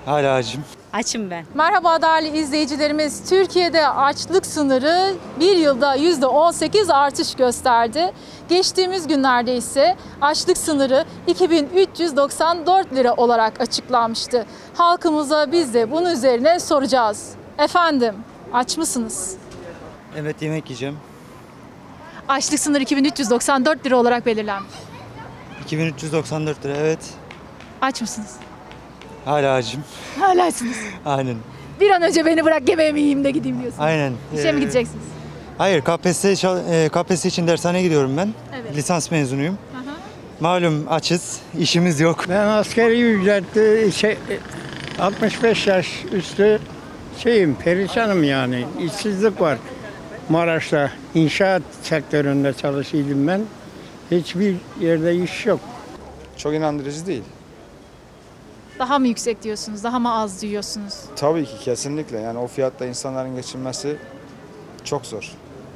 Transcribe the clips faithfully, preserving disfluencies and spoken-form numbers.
Hala acım. Açım ben. Merhaba değerli izleyicilerimiz. Türkiye'de açlık sınırı bir yılda yüzde on sekiz artış gösterdi. Geçtiğimiz günlerde ise açlık sınırı iki bin üç yüz doksan dört lira olarak açıklanmıştı. Halkımıza biz de bunun üzerine soracağız. Efendim, aç mısınız? Evet, yemek yiyeceğim. Açlık sınırı iki bin üç yüz doksan dört lira olarak belirlenmiş. iki bin üç yüz doksan dört lira, evet. Aç mısınız? Hala acım. Hala açsınız. Aynen. Bir an önce beni bırak yemeğimi yiyeyim de gideyim diyorsunuz. Aynen. İşe mi Ee, gideceksiniz? Hayır, K P S S, çal- e, K P S S için dershaneye gidiyorum ben. Evet. Lisans mezunuyum. Hı hı. Malum açız, işimiz yok. Ben asgari ücretli şey, altmış beş yaş üstü şeyim, perişanım yani. İşsizlik var. Maraş'ta inşaat sektöründe çalışıyordum ben. Hiçbir yerde iş yok. Çok inandırıcı değil. Daha mı yüksek diyorsunuz, daha mı az diyorsunuz? Tabii ki kesinlikle. Yani o fiyatta insanların geçinmesi çok zor.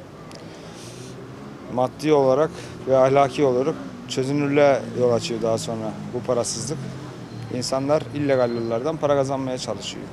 Maddi olarak ve ahlaki olarak çözünürlüğe yol açıyor daha sonra bu parasızlık. İnsanlar illegal yollardan para kazanmaya çalışıyor.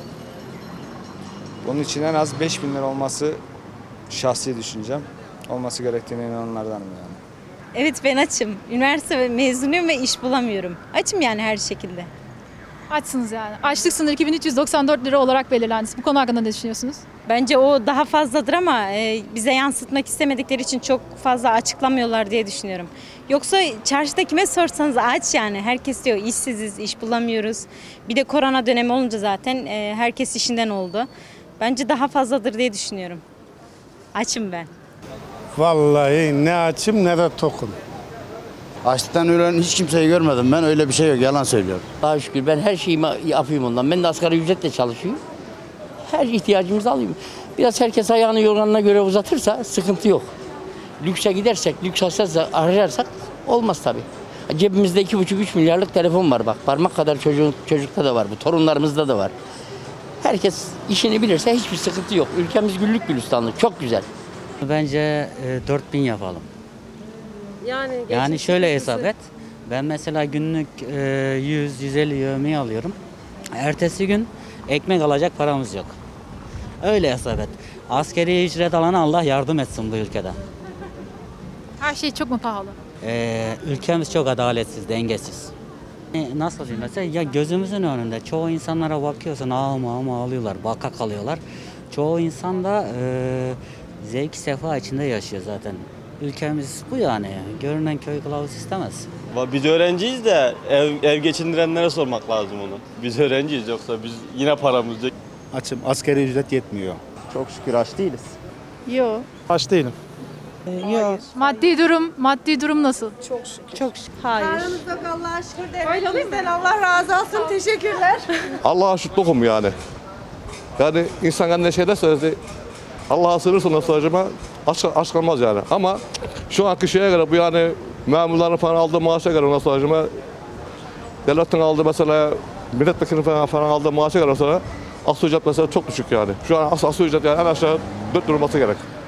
Bunun için en az beş bin lira olması şahsi düşüncem. Olması gerektiğine inananlardanım yani. Evet ben açım. Üniversite mezunuyum ve iş bulamıyorum. Açım yani her şekilde. Açsınız yani. Açlık sınırı iki bin üç yüz doksan dört lira olarak belirlendi. Bu konu hakkında ne düşünüyorsunuz? Bence o daha fazladır ama e, bize yansıtmak istemedikleri için çok fazla açıklamıyorlar diye düşünüyorum. Yoksa çarşıda kime sorsanız aç yani. Herkes diyor işsiziz, iş bulamıyoruz. Bir de korona dönemi olunca zaten e, herkes işinden oldu. Bence daha fazladır diye düşünüyorum. Açım ben. Vallahi ne açım ne de tokum. Açlıktan ölen hiç kimseyi görmedim ben, öyle bir şey yok, yalan söylüyorum. Daha şükür ben her şeyimi yapayım ondan. Ben de asgari ücretle çalışıyorum. Her ihtiyacımızı alayım. Biraz herkes ayağını yorganına göre uzatırsa sıkıntı yok. Lükse gidersek, lüks hassasla ararsak olmaz tabii. Cebimizde iki buçuk üç milyarlık telefon var bak. Parmak kadar çocuğun, çocukta da var bu. Torunlarımızda da var. Herkes işini bilirse hiçbir sıkıntı yok. Ülkemiz güllük gülistanlık. Çok güzel. Bence e, dört bin yapalım. Yani, Yani şöyle hesap et. Ben mesela günlük e, yüz yüz elli yevmiye alıyorum. Ertesi gün ekmek alacak paramız yok. Öyle hesap et. Askeri ücret alana Allah yardım etsin bu ülkede. Her şey çok mu pahalı? E, ülkemiz çok adaletsiz, dengesiz. E, nasıl diyeyim mesela ya gözümüzün önünde çoğu insanlara bakıyorsun ağma ağma ağlıyorlar, baka kalıyorlar. Çoğu insan da e, zevk sefa içinde yaşıyor zaten. Ülkemiz bu yani. Görünen köy kılavuz istemez. Biz öğrenciyiz de ev, ev geçindirenlere sormak lazım onu. Biz öğrenciyiz yoksa biz yine paramız yok. Açım. Asgari ücret yetmiyor. Çok şükür aç değiliz. Yok. Aç değilim. Yok. Maddi durum, maddi durum nasıl? Çok şükür. Hayır. Aramızdaki Allah'a şükür devletimizden Allah razı olsun. Teşekkürler. Allah'a şükür tokum yani. Yani insan ne şeyde söyledi. Allah'a sığınırsa nasıl acaba aç, aç kalmaz yani. Ama şu anki şeye göre bu yani memurların falan aldığı maaşa göre nasıl acaba devletin aldığı mesela milletvekilinin falan, falan aldığı maaşa göre mesela asgari ücret mesela çok düşük yani. Şu an asgari ücret yani en aşağı dört lira olması gerek.